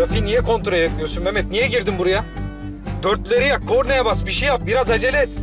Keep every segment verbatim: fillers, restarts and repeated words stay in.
Trafiği niye kontrol etmiyorsun Mehmet? Niye girdin buraya? Dörtleri yak, kornaya bas, bir şey yap. Biraz acele et.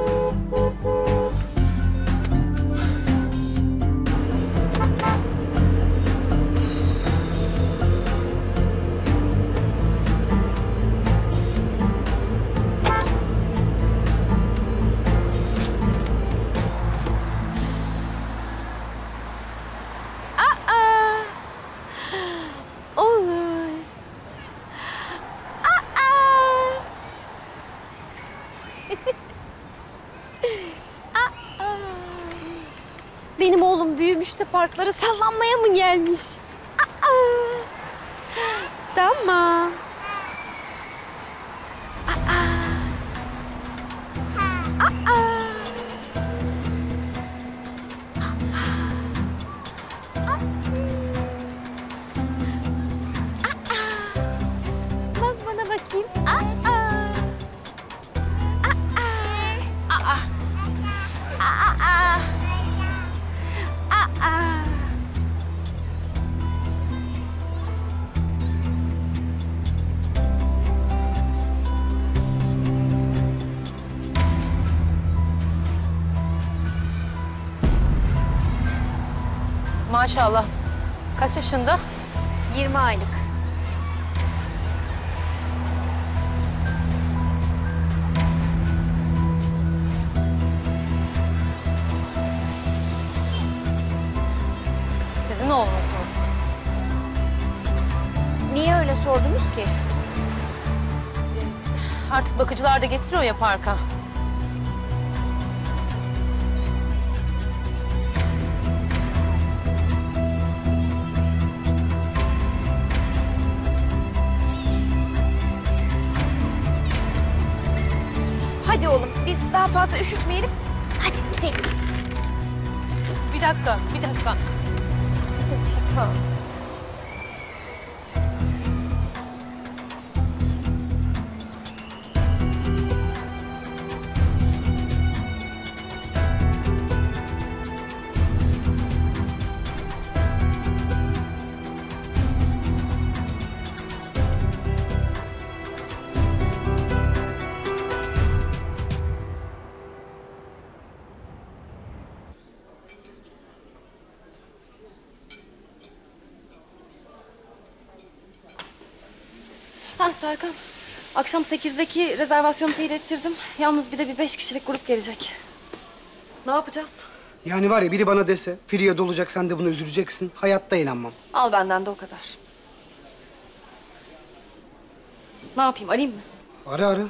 Benim oğlum büyümüş de parklara sallanmaya mı gelmiş? Aa! Tamam. Aa! Aa! Aa! Bak bana bakayım. Aa! Aa! Aa! Aa! Aa! Maşallah. Kaç yaşında? yirmi aylık. Sizin oğlunuz mu? Niye öyle sordunuz ki? Artık bakıcılar da getiriyor ya parka. Hadi oğlum, biz daha fazla üşütmeyelim. Hadi gidelim. Bir dakika, bir dakika. Bir dakika. Ha Serkan, akşam sekizdeki rezervasyonu teyit ettirdim. Yalnız bir de bir beş kişilik grup gelecek. Ne yapacağız? Yani var ya biri bana dese, Firiye dolacak sen de buna üzüleceksin. Hayatta inanmam. Al benden de o kadar. Ne yapayım, arayayım mı? Ara ara.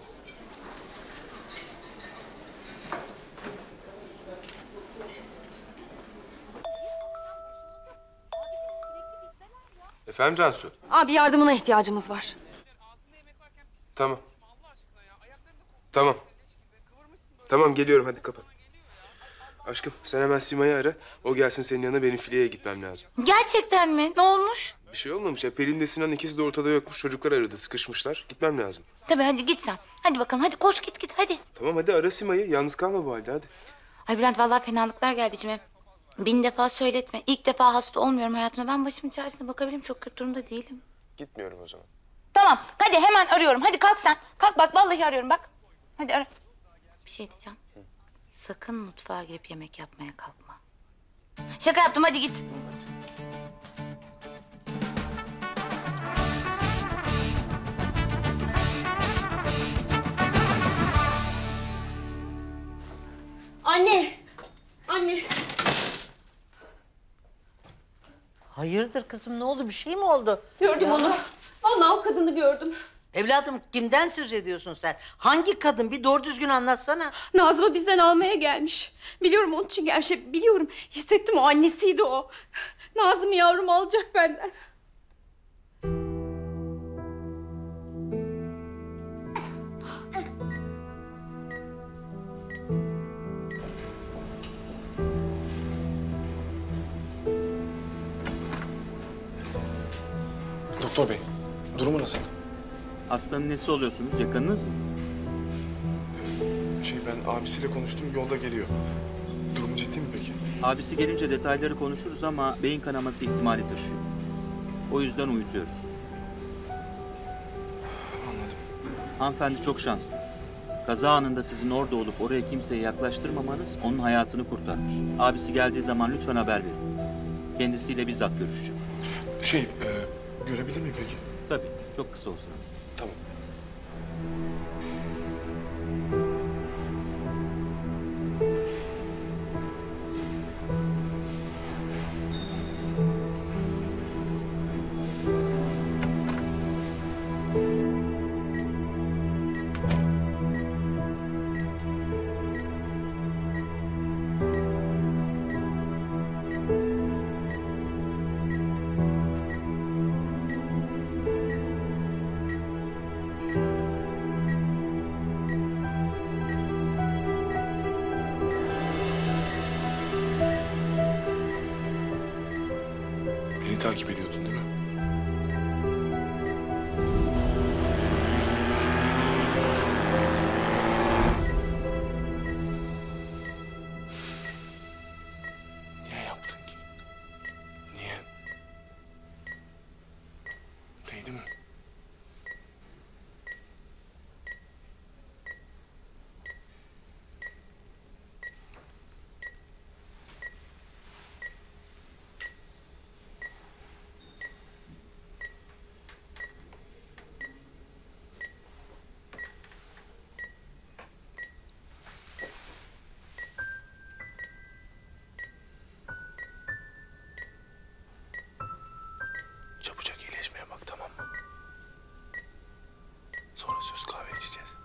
Efendim Cansu? Abi yardımına ihtiyacımız var. Tamam. Tamam. Tamam geliyorum hadi kapat. Aşkım sen hemen Sima'yı ara. O gelsin senin yanına, benim filiyeye gitmem lazım. Gerçekten mi? Ne olmuş? Bir şey olmamış ya. Pelin de Sinan ikisi de ortada yokmuş. Çocuklar aradı, sıkışmışlar. Gitmem lazım. Tabii hadi git sen. Hadi bakalım hadi koş git git hadi. Tamam hadi ara Sima'yı. Yalnız kalma bu halde hadi. Ay Bülent vallahi fenalıklar geldi içime. Bin defa söyletme. İlk defa hasta olmuyorum hayatımda. Ben başımın çaresine bakabilirim. Çok kötü durumda değilim. Gitmiyorum o zaman. Tamam hadi hemen arıyorum. Hadi kalk sen. Kalk bak vallahi arıyorum bak. Hadi ara. Bir şey diyeceğim. Hı. Sakın mutfağa girip yemek yapmaya kalkma. Şaka yaptım hadi git. Anne! Anne! Hayırdır kızım, ne oldu? Bir şey mi oldu? Gördüm Ya. onu. Vallahi o kadını gördüm. Evladım kimden söz ediyorsun sen? Hangi kadın? Bir doğru düzgün anlatsana. Nazım'ı bizden almaya gelmiş. Biliyorum onun için gelmiş. Biliyorum. Hissettim, o annesiydi o. Nazım'ı yavrum alacak benden. Doktor bey, durumu nasıl? Hastanın nesi oluyorsunuz? Yakınınız mı? Şey ben abisiyle konuştum, yolda geliyor. Durumu ciddi mi peki? Abisi gelince detayları konuşuruz ama beyin kanaması ihtimali taşıyor. O yüzden uyutuyoruz. Hanımefendi çok şanslı. Kaza anında sizin orada olup oraya kimseyi yaklaştırmamanız onun hayatını kurtarmış. Abisi geldiği zaman lütfen haber verin. Kendisiyle bizzat görüşeceğim. Şey, e, görebilir miyim peki? Tabii, çok kısa olsun. Tamam. Beni takip ediyordun değil mi? Niye yaptın ki? Niye? Değdi mi? Çabucak iyileşmeye bak, tamam mı? Sonra söz kahve içeceğiz.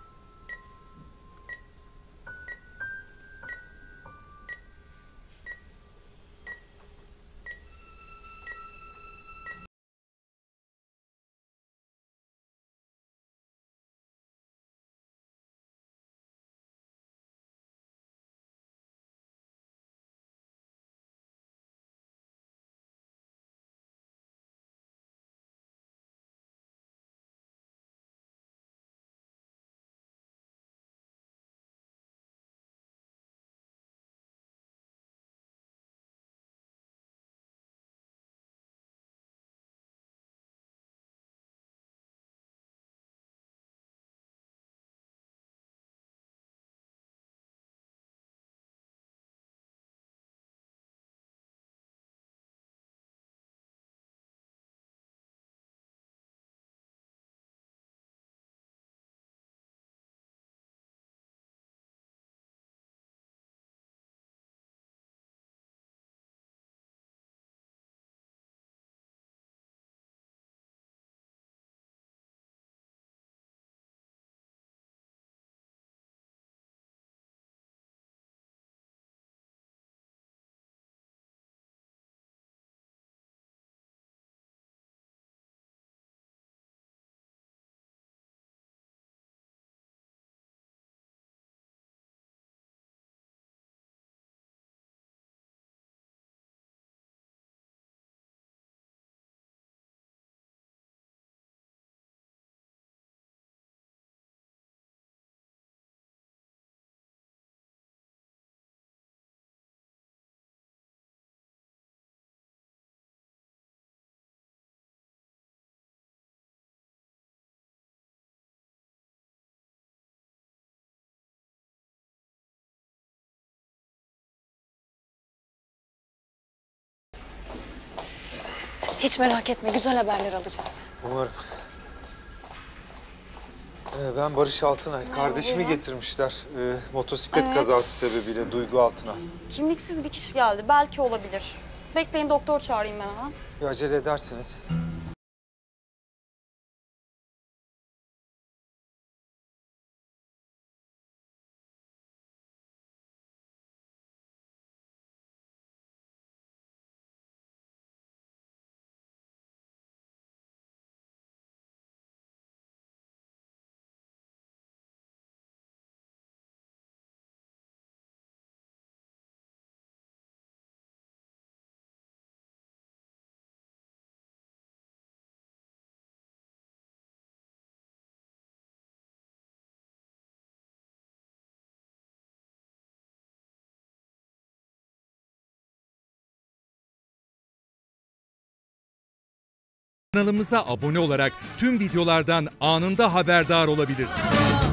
Hiç merak etme, güzel haberler alacağız. Umarım. Ee, ben Barış Altınay. Kardeşimi getirmişler. Ee, motosiklet Evet. kazası sebebiyle Duygu Altınay. Kimliksiz bir kişi geldi. Belki olabilir. Bekleyin, doktor çağırayım ben hemen. Bir acele edersiniz. Kanalımıza abone olarak tüm videolardan anında haberdar olabilirsiniz.